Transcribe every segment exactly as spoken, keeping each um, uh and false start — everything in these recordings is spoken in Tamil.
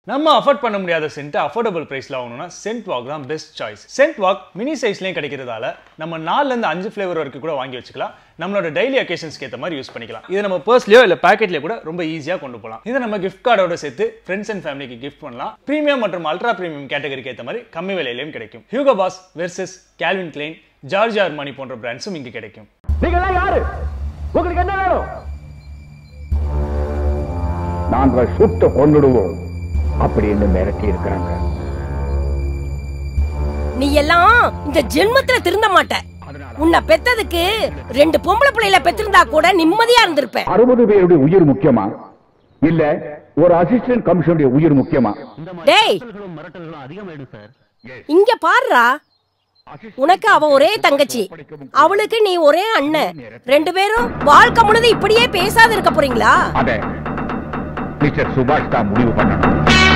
நம்ம அஃபோர்ட் பண்ண முடியாத சென்ட் அஃபோர்டபுள் பிரைஸ்ல வாங்கணும்னா சென்ட் வாக் தான் best choice. Scent walk mini சைஸ்லயும் கிடைக்கிறதால நம்ம நாலுல இருந்து அஞ்சு ஃபிளேவர் வரைக்கும் கூட வாங்கி வச்சுக்கலாம். நம்மளோட டெய்லி அக்கேஷன்ஸ்க்கு ஏற்ற மாதிரி யூஸ் பண்ணிக்கலாம். இதை நம்ம பர்ஸ்லயோ இல்ல பேக்கெட்லயோ கூட ரொம்ப ஈஸியா கொண்டு போகலாம். இதை நம்ம கிஃப்ட் கார்டோட சேர்த்து ஃப்ரெண்ட்ஸ் அண்ட் ஃபேமிலிக்கு கிஃப்ட் பண்ணலாம். பிரீமியம் மற்றும் அல்ட்ரா பிரீமியம் கேட்டகரிக்கு ஏற்ற மாதிரி கம்மி விலையிலும் கிடைக்கும். Hugo Boss, Versace, Calvin Klein, Giorgio Armani போன்ற பிராண்ட்ஸும் இங்க கிடைக்கும். நீங்க யாரு? உங்களுக்கு என்ன வேணும்? நாங்கள் சுட்டு கொண்டுடுவோம் அப்படின்னு மிரட்டி இருக்கிறாங்க. நீ எல்லாம் இந்த ஜென்மத்துல திருந்த மாட்ட. உன்னை பெத்ததுக்கு ரெண்டு பொம்பளை பிள்ளைல பெற்றிருந்தா கூட நிம்மதியா இருந்திருப்பேன். அறுபது பேருடைய உயிர் முக்கியமா இல்ல ஒரு அசிஸ்டன்ட் கமிஷனருடைய உயிர் முக்கியமா? டேய், இங்க பாருடா, உனக்கு அவ ஒரே தங்கச்சி, அவளுக்கு நீ ஒரே அண்ணன். ரெண்டு பேரும் வாழ்க்கை முழுது இப்படியே பேசாத இருக்க போறீங்களா? அத மிஸ்டர் சுபாஷ் தான் முடிவு பண்ணணும்.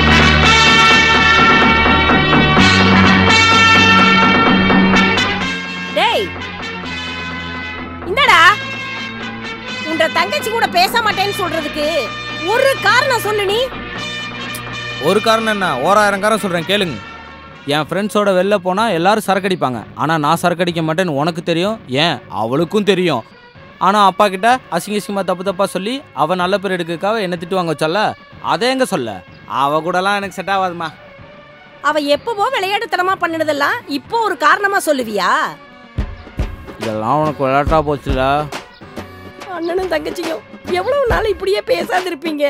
டேய், இந்தடா, உன்ற தங்கச்சி கூட பேச மாட்டேன்னு சொல்றதுக்கு ஒரு காரணம் சொல்லு. நீ ஒரு காரணம் என்ன, ஓராயிரம் காரணம் சொல்றேன் கேளுங்க. என் ஃப்ரெண்ட்ஸோட வெளில போனால் எல்லாரும் சரக்கடிப்பாங்க, ஆனால் நான் சரக்கடிக்க மாட்டேன்னு உனக்கு தெரியும், ஏன் அவளுக்கும் தெரியும். ஆனால் அப்பா கிட்ட அசிங்க அசிங்கமாக தப்பு தப்பாக சொல்லி அவள் நல்ல பேர் எடுக்கிறதுக்காக என்ன திட்டுவாங்க சொல்ல, அதை எங்கே சொல்ல, அவள் கூடலாம் எனக்கு செட் ஆகாதுமா. அவ எப்பவோ விளையாட்டுத்தனமா பண்ணினதெல்லாம் இப்போ ஒரு காரணமா சொல்லுவியா? இதெல்லாம் உனக்கு விளையாட்டா போச்சுல. அண்ணனும் தங்கச்சியும் எவ்வளவு நாள் இப்படியே பேசாது இருப்பீங்க?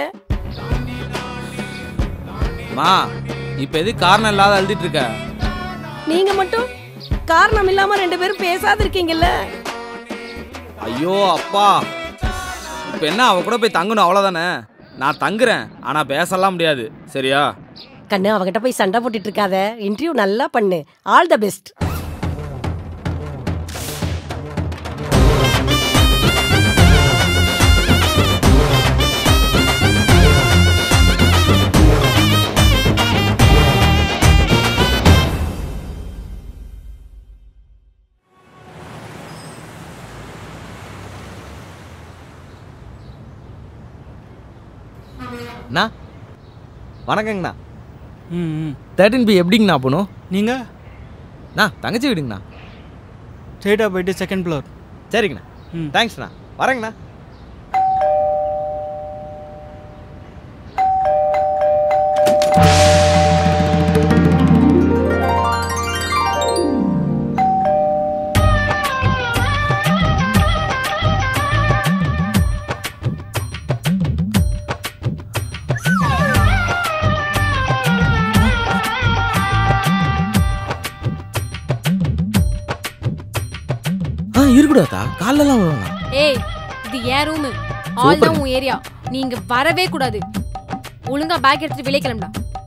மா, இப்ப எது காரணம் இல்லாத அழுதிட்டு இருக்க? நீங்க மட்டும் காரணம் இல்லாம ரெண்டு பேரும் பேசாது இருக்கீங்கல்ல. ஐயோ அப்பா, இப்ப என்ன அவ கூட போய் தங்கணும் அவ்வளவுதானே? நான் தங்குறேன், ஆனா பேசலாம் முடியாது, சரியா? கண்ணு, அவகிட்ட போய் சண்டை போட்டுட்டு இருக்காத. இன்டர்வியூ நல்லா பண்ணு. All the best. அண்ணா வணக்கங்கண்ணா. ம் தேர்ட்டின் பி எப்படிங்கண்ணா போகணும்? நீங்கள் அண்ணா தங்கச்சி வீடுங்கண்ணா. ஸ்ட்ரெயிட்டாக போயிட்டு செகண்ட் ஃப்ளோர். சரிங்கண்ணா, ம் தேங்க்ஸ்ண்ணா, வரேங்கண்ணா. இருக்கக்கூடாதா? காலெல்லாம் விழுவாங்க. ஏய், இது ஏன் ரூமு, ஆல் தான் உன் ஏரியா. நீங்க வரவே கூடாது. ஒழுங்கா பேக் எடுத்துட்டு வெளியே கிளம்புடா.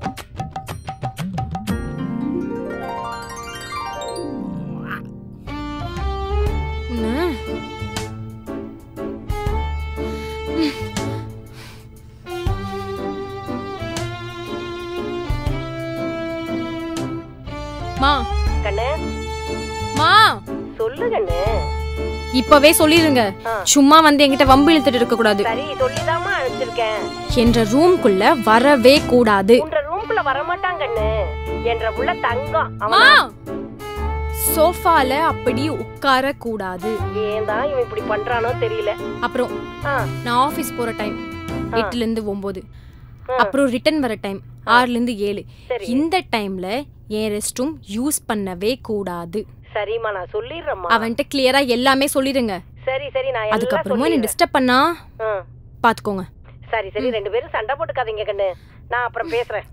மா கண்ணே, மா சொல்லு கண்ணே. இப்பவே சொல்லிருங்க, சும்மா வந்து என்கிட்ட வம்பு இழுத்துட்டு இருக்க கூடாது. சரி, சொல்லிதாமா அனுப்பிச்சிருக்கேன். என்ற ரூம்குள்ள வரவே கூடாது. உன்ற ரூம்குள்ள வர மாட்டாங்க கண்ணே. என்ற உள்ள தங்கம். அம்மா, சோஃபால அப்படி உட்கார கூடாது. ஏன்டா இவன் இப்படி பண்றானோ தெரியல. அப்புறம் நான் ஆபீஸ் போற டைம் எட்டுல இருந்து ஒன்பது, அப்புறம் ரிட்டர்ன் வர டைம் ஆறுல இருந்து ஏழு. இந்த டைம்ல என் ரெஸ்ட் ரூம் யூஸ் பண்ணவே கூடாது. சரிமா, நான் சொல்லிடுறேம்மா. அவன்கிட்ட கிளியரா எல்லாமே சொல்லிடுங்க. சரி சரி, நான் அதுக்கப்புறமா நீ டிஸ்டர்ப் பண்ணா பாத்துக்கோங்க. சரி சரி, ரெண்டு பேரும் சண்டை போட்டுக்காதீங்க கண்ணு, நான் அப்புறம் பேசுறேன்.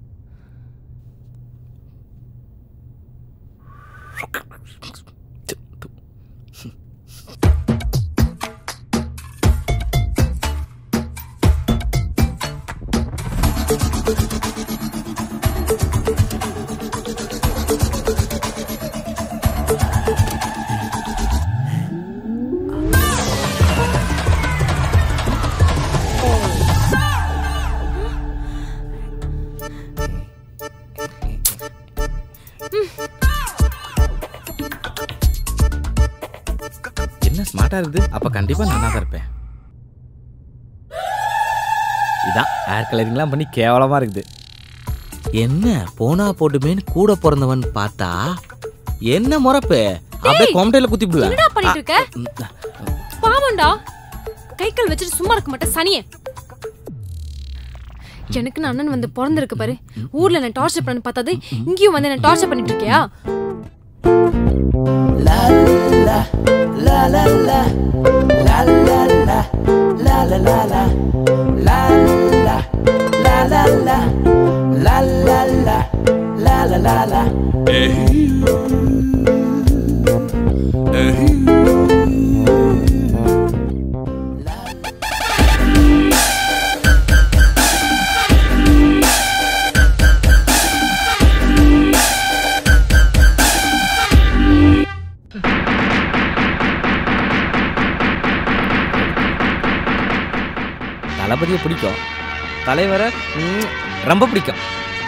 ஸ்மார்ட்டா இருக்குது, அப்ப கண்டிப்பா நானா தான் இருப்பேன். இதான் ஹேர் கலரிங்லாம் பண்ணி கேவலமாக இருக்குது. என்ன போனா போட்டுமேன்னு கூட பிறந்தவன் பார்த்தா என்ன முறப்பு அப்படியே கொமட்டையில குத்தி விடுவேன். என்னடா பண்ணிட்டு இருக்க? பாவம்டா, கை கால் வச்சுட்டு சும்மா இருக்க மாட்டேன் சனியே. எனக்கு அண்ணன் வந்து பிறந்திருக்கு பாரு, ஊர்ல நான் டார்ச்சர் பண்ண பார்த்தது இங்கேயும் வந்து என்ன டார்ச்சர் பண்ணிட்டு இருக்கியா? தளபதியை பிடிக்கும், தலைவரை ரொம்ப பிடிக்கும்.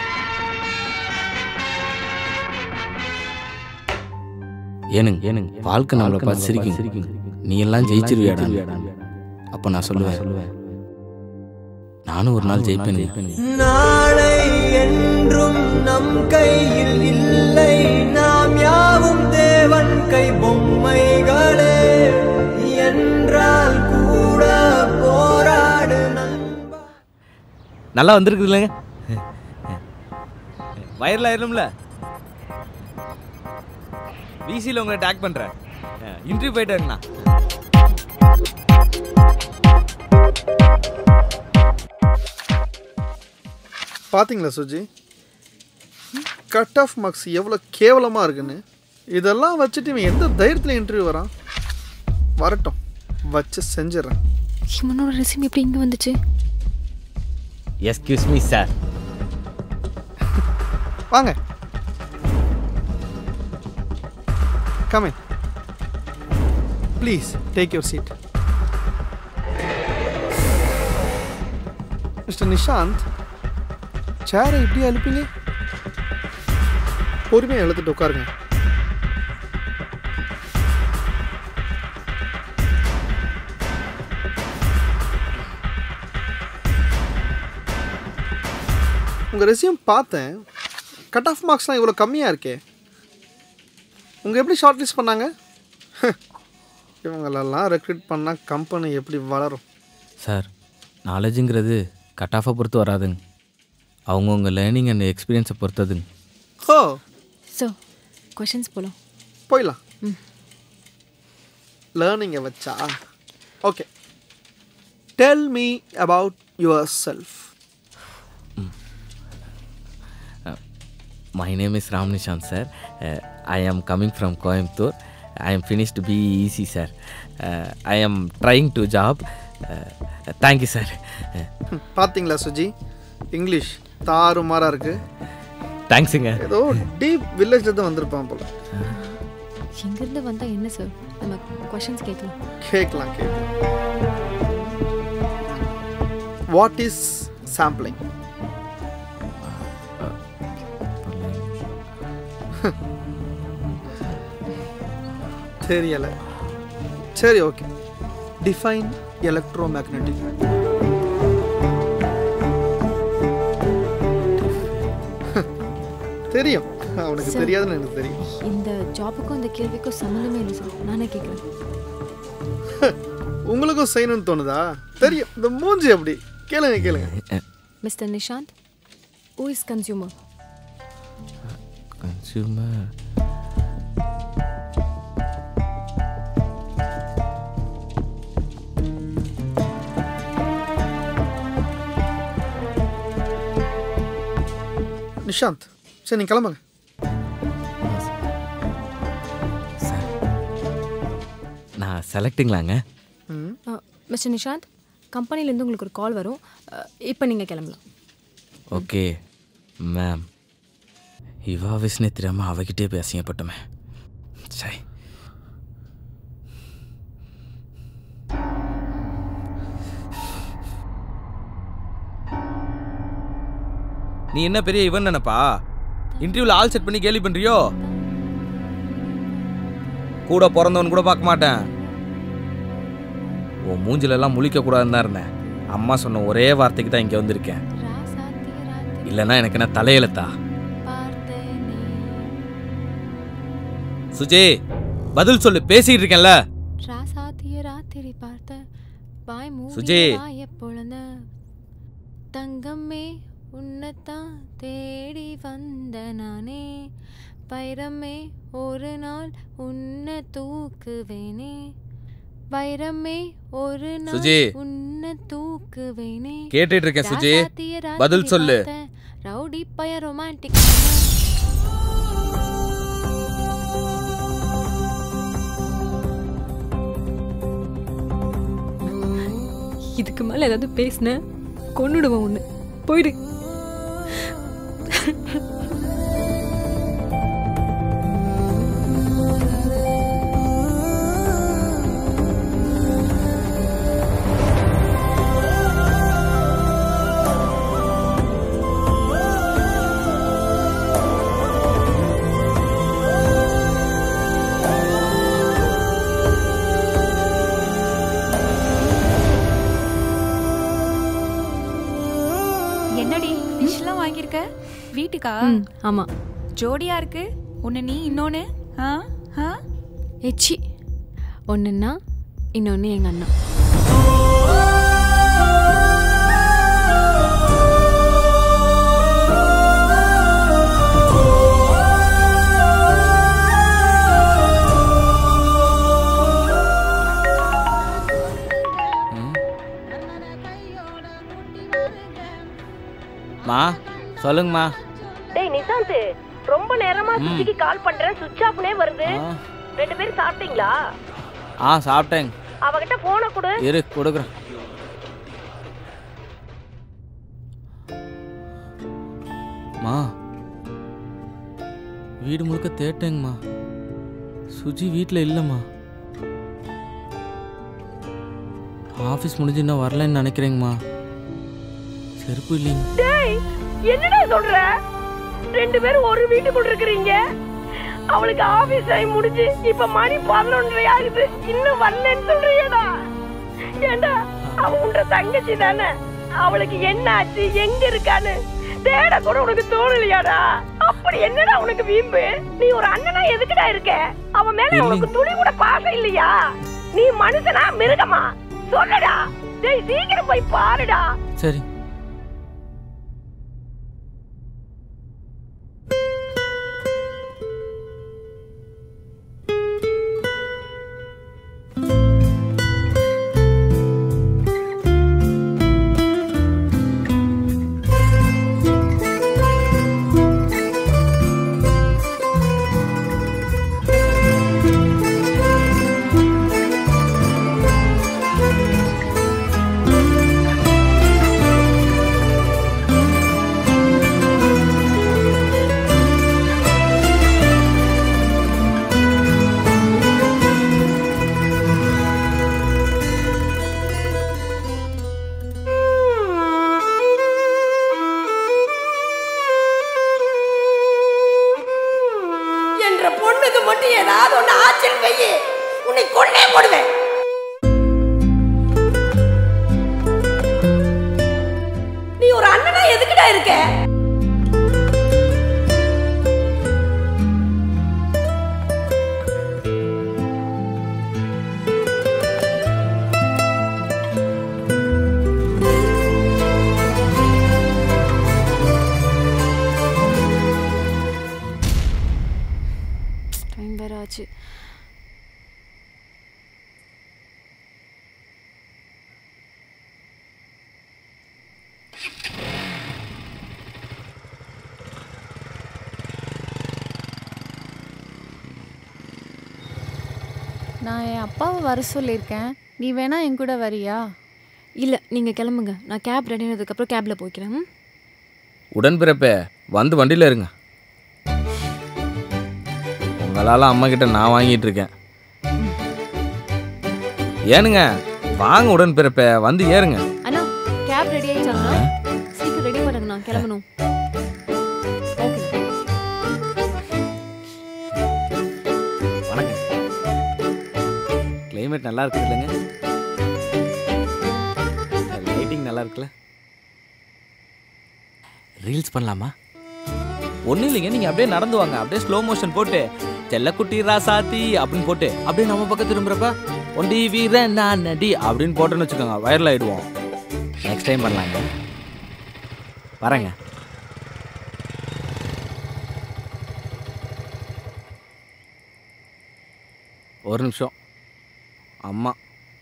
ஏனுங்க ஏனுங்க வாழ்க்கை நம்மளை பார்த்து சிரிக்கும், நீ எல்லாம் ஜெயிச்சிருவியாடா. அப்ப நான் சொல்லுவேன் சொல்லுவேன் நானும் ஒரு நாள் ஜெயிப்பேன். நாளை என்றும் நம் கையில் இல்லை, நாம் யாவும் தேவன் கை பொம்மைகளே என்றால் கூட போராடு. நல்லா வந்திருக்கு இல்லைங்க, வைரல் ஆயிரும்ல. பிசியில் உங்களை டேக் பண்றேன், இன்டர்வியூ போயிட்டு இருக்கா. பார்த்தீங்களா சுஜி, கட் ஆஃப் மார்க்ஸ் எவ்வளோ கேவலமாக இருக்குன்னு. இதெல்லாம் வச்சுட்டு இவன் எந்த தைரியத்தில் இன்டர்வியூ வரான்? வரட்டும், வச்சு செஞ்சிடறேன். இவனோட ரெசியூம் எப்படி இங்கே வந்துச்சு? Excuse me sir. வாங்க, come in. Please take your seat. Mister Nishanth, சேரை இப்படி அழுப்பீங்க? பொறுமையாக எழுத்துட்டு உட்காருங்க. உங்கள் ரெசியூம் பார்த்தேன், கட் ஆஃப் மார்க்ஸ்லாம் இவ்வளோ கம்மியாக இருக்கே. உங்கள் எப்படி ஷார்ட் லிஸ்ட் பண்ணாங்க? இவங்களெல்லாம் ரெக்ரூட் பண்ணால் கம்பெனி எப்படி வளரும்? சார், நாலேஜுங்கிறது கட் ஆஃபை பொறுத்து வராதுங்க, அவங்கவுங்க லேர்னிங் அண்ட் எக்ஸ்பீரியன்ஸை பொறுத்ததுங்க. ஓ, ஸோ கொஷின்ஸ் போகலாம். போயிடலாம். லேர்னிங்கை வச்சா okay. Tell me about yourself. My name is Ram Nishant sir. Uh, I am coming from Coimbatore. I am finished B E C sir. Uh, I am trying to job. Uh, thank you sir. பார்த்தீங்களா சுஜி, இங்கிலீஷ் தாறுமாறாக இருக்கு. தேங்க்ஸுங்க. ஏதோ டீப் வில்லேஜில் தான் வந்திருப்பான் போல. எங்கேருந்து வந்தால் என்ன சார், நம்ம கொஷின்ஸ் கேட்கலாம். கேட்கலாம் கேட்கலாம். What is sampling? தெரியல. சரி, ஓகே. Define electro magnetic. தெரியும், அவனுக்கு தெரியாதுன்னு எனக்கு தெரியும். இந்த ஜாபுக்கும் இந்த கேள்விக்கும் சம்மந்தமே இல்லை சார், நானே கேட்குறேன். உங்களுக்கும் செய்யணும்னு தோணுதா? தெரியும், இந்த மூஞ்சி அப்படி. கேளுங்க கேளுங்க. Mister Nishanth, who is consumer? Consumer. Nishanth, சரி நீ கிளம்புங்க. நான் செலக்டிங்களாங்க. மிஸ்டர் நிஷாந்த், கம்பெனிலேருந்து உங்களுக்கு ஒரு கால் வரும், இப்போ நீங்கள் கிளம்பலாம். Okay ma'am. இவா விஷ்ணு தெரியாமல் அவகிட்டே பேசியப்பட்டோமே. சரி, நீ என்ன பெரிய இவன் நினைப்பா? இன்டர்வியூல ஆல் செட் பண்ணி கேலி பண்றியோ? கூட பிறந்தவன் கூட பார்க்க மாட்டேன். உன் மூஞ்சில எல்லாம் முழிக்க கூடாதுன்னு தான் இருந்தேன். அம்மா சொன்ன ஒரே வார்த்தைக்கு தான் இங்கே வந்திருக்கேன். இல்லைன்னா எனக்கு என்ன தலையெழுத்தா? சுஜி பதில் சொல்லு, பேசிட்டு இருக்கேன்ல. ராத்திரி பார்த்த வாய் சுஜி மூடிய பொழுத தங்கமே உன்னைத்தான் தேடி வந்த நானே வைரமே ஒரு நாள் உன்னை தூக்குவேனே வைரமே ஒரு நாள் சுஜி உன்னை தூக்குவேனே கேட்டுட்டு இருக்கேன் சுஜி, பதில் சொல்லு. ரவுடி பய ரொமான்டிக் இதுக்கு மேல ஏதாவது பேசின கொன்னுடுவோம் ஒண்ணு. போயிடு. வீட்டுக்கா? ஆமா. ஜோடியா இருக்கு. ஒன்னு நீ இன்னொன்னு எச்சி. ஒன்னுன்னா இன்னொன்னு எங்க அண்ணா. மா சொல்லுங்கம்மா. டேய் நிசாந்த், ரொம்ப நேரமா சுஜிக்கு கால் பண்றேன், சுவிட்ச் ஆஃப்னே வருது. ரெண்டு பேரும் சாப்பிட்டீங்களா? ஆ சாப்பிட்டேங்க. அவகிட்ட போனை கொடு. இரு கொடுக்குறேன். மா வீடு முழுக்க தேட்டேங்கம்மா, சுஜி வீட்டில் இல்லைம்மா. ஆஃபீஸ் முடிஞ்சு இன்னும் வரலன்னு நினைக்கிறேங்கம்மா. செருப்பு இல்லைங்க. டேய் என்னடா சொல்ற? ரெண்டு பேரும் ஒரு வீட்டுக்குள்ள இருக்கீங்க. அவளுக்கு ஆபீஸ் டைம் முடிஞ்சு இப்ப மணி பதினொன்றரை ஆகுது, இன்னும் வரலன்னு சொல்றியடா? ஏண்டா அவ உன்ற தங்கச்சி தானே, அவளுக்கு என்ன ஆச்சு எங்க இருக்கான்னு தேட கூட உனக்கு தோணலையாடா? அப்படி என்னடா உனக்கு வீம்பு? நீ ஒரு அண்ணனா எதுக்குடா இருக்க? அவன் மேல உனக்கு துளி கூட பாசம் இல்லையா? நீ மனுஷனா மிருகமா? சொல்லுடா. டேய் சீக்கிரம் போய் பாருடா. சரி. பொண்ணுக்கு மட்டும் ஏதாவது ஒண்ணு ஆச்சல் வையே, உன்னை கொன்னே போடுவேன். நீ ஒரு அண்ணனா எதுக்குடா இருக்க? ஆச்சு. நான் என் அப்பாவை வர சொல்லியிருக்கேன், நீ வேணா என் கூட வரியா? இல்லை நீங்கள் கிளம்புங்க, நான் கேப் ரெடி ஆனதுக்கப்புறம் கேபில் போய்க்கிறேன். உடன்பிறப்பே வந்து வண்டியில் இருங்க. உங்களால் அம்மா கிட்ட நான் வாங்கிட்டு இருக்கேன். ஏனுங்க வாங்க உடன்பிறப்பே வந்து ஏறுங்க. அண்ணா கேப் ரெடி ஆயிடுச்சாங்கண்ணா, சீக்கிரம் ரெடி பண்ணுங்கண்ணா, கிளம்பணும். வணக்கம். கிளைமேட் நல்லா இருக்குது இல்லைங்க? லைட்டிங் நல்லா இருக்குல்ல? ரீல்ஸ் பண்ணலாமா? ஒன்றும் இல்லைங்க, நீங்கள் அப்படியே நடந்து வாங்க, அப்படியே ஸ்லோ மோஷன் போட்டு செல்லக்குட்டி ராசாத்தி அப்படின்னு போட்டு அப்படியே நம்ம பக்கம் திரும்புறப்ப ஒண்டி வீரன் நான் நடி அப்படின்னு போட்டோன்னு வச்சுக்கோங்க, வைரல் ஆகிடுவோம். நெக்ஸ்ட் டைம் பண்ணலாங்க. வரேங்க. ஒரு நிமிஷம். அம்மா.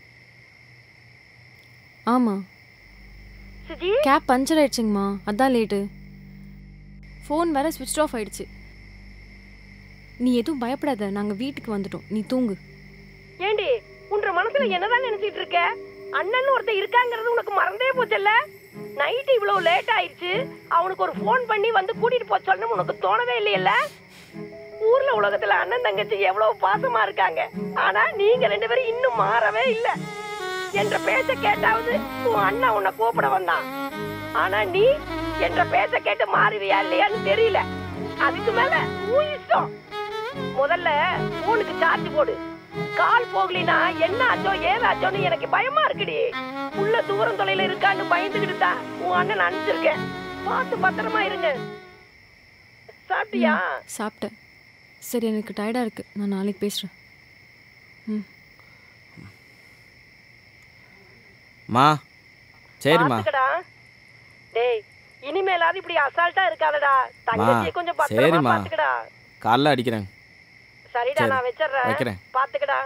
ஆமாம், கேப் பஞ்சர் ஆயிடுச்சுங்கம்மா, அதான் லேட்டு. ஃபோன் வேற ஸ்விட்ச் ஆஃப் ஆயிடுச்சு. நீ எதுவும் பயப்படாத, நாங்கள் வீட்டுக்கு வந்துட்டோம், நீ தூங்கு. ஏண்டி உன்ற மனசுல என்னதான் நினைச்சிட்டு இருக்க? அண்ணன் ஒருத்தர் இருக்காங்கிறது உனக்கு மறந்தே போச்சல்ல? நைட்டு இவ்வளவு லேட் ஆயிடுச்சு, அவனுக்கு ஒரு ஃபோன் பண்ணி வந்து கூட்டிட்டு போக சொல்லணும் உனக்கு தோணவே இல்லையல்ல? ஊர்ல உலகத்துல அண்ணன் தங்கச்சி எவ்வளவு பாசமா இருக்காங்க, ஆனா நீங்க ரெண்டு பேரும் இன்னும் மாறவே இல்லை. என்ற பேச்ச கேட்டாவது உன் அண்ணன் உன்னை கூப்பிட வந்தான், ஆனா நீ என்ற பேச்ச கேட்டு மாறுவியா இல்லையான்னு தெரியல. அதுக்கு மேல உன் இஷ்டம். முதல்ல போனுக்கு சார்ஜ் போடு. கால் போகலினா என்ன ஆச்சோ ஏதாச்சோன்னு எனக்கு பயமா இருக்குடி. உள்ள தூரம் தொலைல இருக்கான்னு பயந்துகிட்டு தான் உன் அண்ணன் அனுப்பிச்சிருக்கேன். பார்த்து பத்திரமா இருங்க. சாப்பிட்டியா? சாப்பிட்டேன். சரி, எனக்கு டயர்டா இருக்கு, நான் நாளைக்கு பேசுறேன். ம். மா சரிம்மா. டேய், இனிமேலாவது இப்படி அசால்ட்டா இருக்காதடா. தங்கச்சி கொஞ்சம் பத்திரமா பாத்துக்கடா. கால்ல அடிக்கிறேன். சரிடா, நான் வெச்சறேன். பாத்துக்கடா.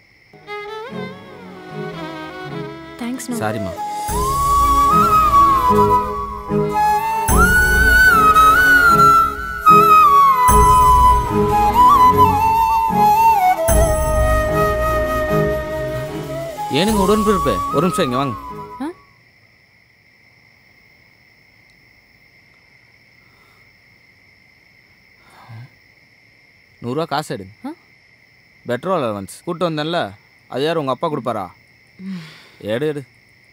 தேங்க்ஸ் மா. சாரிம்மா. ஏனுங்க உடன்பிறப்பு, ஒரு நிமிஷம் இங்க வாங்க. நூறுரூவா காசு எடுங்க. பெட்ரோல் அலவன்ஸ் கூப்பிட்டு வந்தேன்ல, அது யார் உங்கள் அப்பா கொடுப்பாரா? எடு எடு.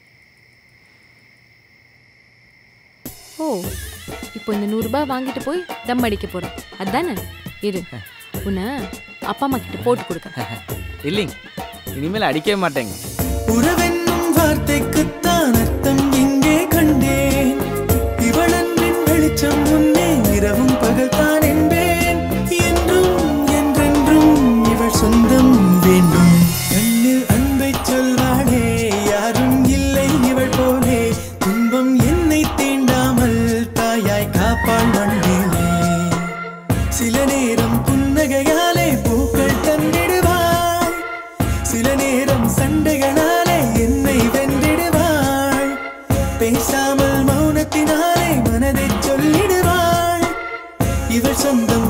ஓ, இப்போ இந்த நூறுரூபா வாங்கிட்டு போய் தம் அடிக்க போகிறேன், அதுதானே? இரு, உன்னை அப்பா அம்மா கிட்ட போட்டு கொடுக்க. இல்லைங்க, இனிமேல் அடிக்கவே மாட்டேங்க. உறவென்னும் வார்த்தைக்குத்தான் அர்த்தம் இங்கே கண்டேன். இவளன்பின் வெளிச்சம் முன்னே இரவும் பகல் தான் என்பேன். என்றும் என்றென்றும் இவள் சொந்தம் வேண்டும். கண்ணில் அன்பை சொல்வாளே, யாரும் இல்லை இவள் போலே. துன்பம் என்னை தீண்டாமல் தாயாய் காப்பாள் மண்ணிலே. சில நேரம் புன்னகையாலே பூக்கள் தந்திடுவாள், சில நேரம் சண்டைகளாலே என்னை வென்றிடுவாள். பேசாமல் மௌனத்தினாலே மனதை சொல்லிடுவாள். இவள் சொந்தம்